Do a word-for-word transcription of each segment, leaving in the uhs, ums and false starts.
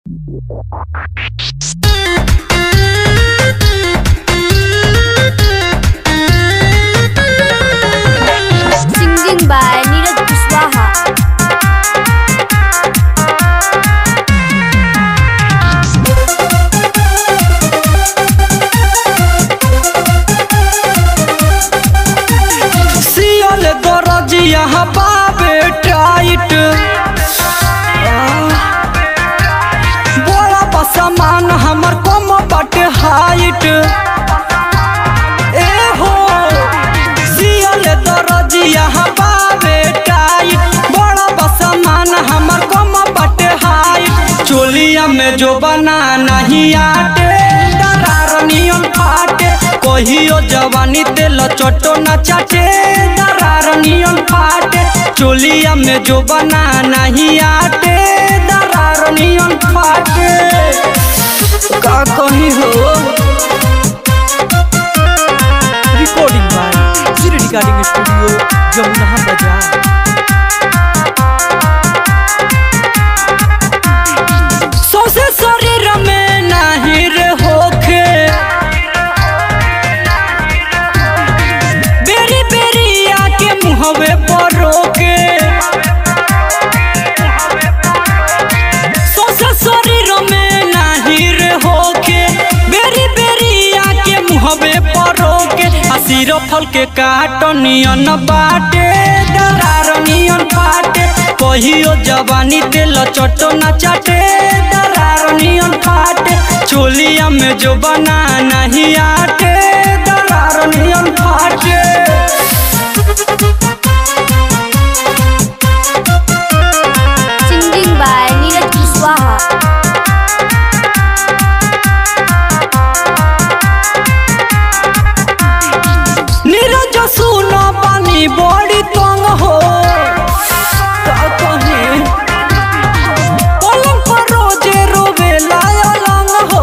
Singing by Neeraj Kushwaha. सियल दरजिया बाबे tight बड़ा पसमान हमर कम बट हाइट ए हो सियल दरजिया बाबे टाइट बड़ा पसमान हमर कम बट हाइट चोलिया में जो बना नहीं आटे दरारनियन फाटे कहियो जवानी तेल चटो न चाटे दरारनियन फाटे चोलिया में जो बना नहीं आटे दरारनियन फाटे का कही हो। Recording by Shri recording studio Jamuna Bazar. सोसे शरीर में नहीं रे होखे बेरी बेरी आके मुहवे पर रोके सोसे शरीर में नहीं रे होखे बेरी बेरी आके मुहवे पर रोके हसीर फल के काटनियन बाटे दरारनियन फाटे कहियो जवानी तेल चटो न चाटे दरारनियन फाटे चोलिया में जो बना नहीं आटे दरारनियन फाटे। Singing by Neeraj Kushwaha. Neeraj सुनो पानी बड़ी तंग हो का कहे पलंग पर रोजे रोवे लायलंग हो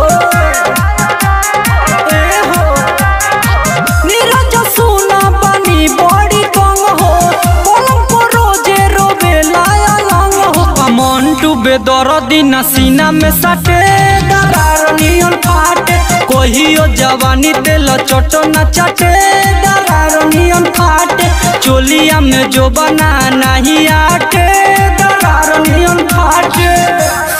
ए हो नीरज सुनो पानी बड़ी तंग हो पलंग पर रोजे रोवे लायलंग हो मन डूबे दर्दी नसीना में सटे दरारनियन फाटे कहियो जवानी तेल चटो न चाटे दरारनियन फाटे चोलिया में जो बना नहीं आटे दरारनियन फाटे।